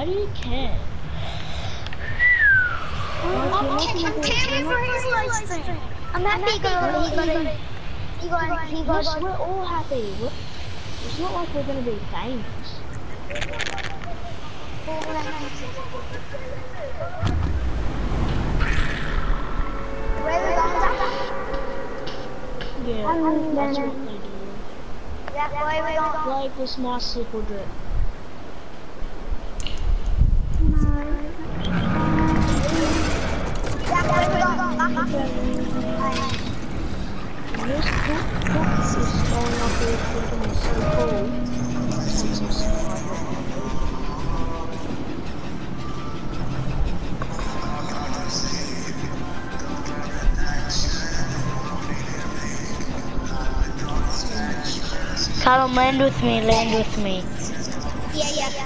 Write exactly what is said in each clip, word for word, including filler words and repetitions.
Why do you care? I'm, I'm, I'm caring for his life stream. I'm happy he got he got it. He got he got Yes, we're all happy. We're, it's not like we're gonna be famous. Where we going? Yeah, um, that's what they do. Yeah, where we going? Like this nice little drip. Yeah, where we going? This box is going up here thinking it's so cool. Since I'm so hard. Callum, land with me, land with me. Yeah, yeah, yeah.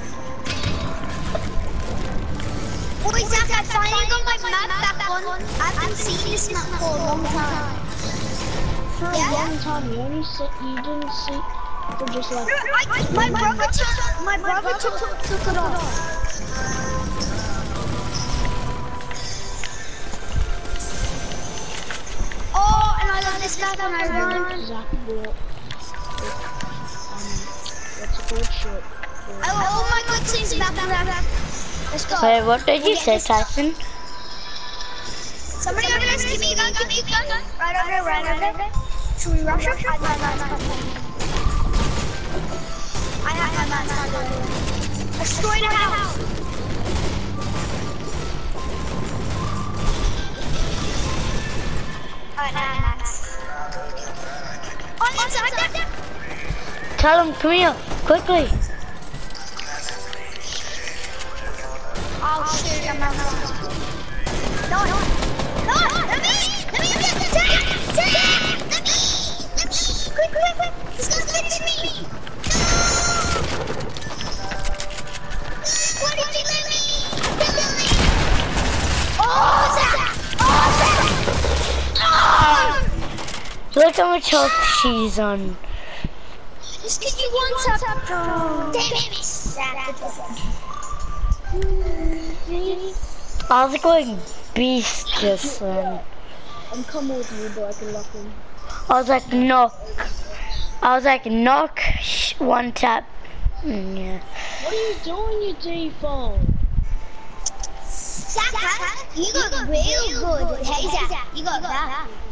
Boy, Zach, I finally got my map back on. I haven't seen this map for a long time. For a yeah? long time, you only sit, you didn't see for just like. I, my brother took, my brother took, took, took it off. Oh, and I got this map and I run. Zach bought. What's it called? Shit. Oh, oh my god, things back back. Let's go. Wait, what did you say, Tyson? Somebody over there, give me a gun, give me a gun. Right over there, right over there. Should we rush it? I have my man. Destroy the house. Alright, now, Max. On the inside there. Tell him, come here, quickly. Oh shit, I'm out. No, no, no, let me, let me get the tag, tag, let me, let me, quick, quick, quick, he's gonna finish me. No. What did you let me? Kill me. Oh, Zach, oh, Zach, oh. Look how much health she's on. Just give you one tap. Oh. Damn it, Zach. I was going beast just then. I'm coming with you, but I can lock him. I was like knock. I was like knock, sh one tap. Mm, yeah. What are you doing, you D-phone? Zach, you got real good. Hey Zach, you got that.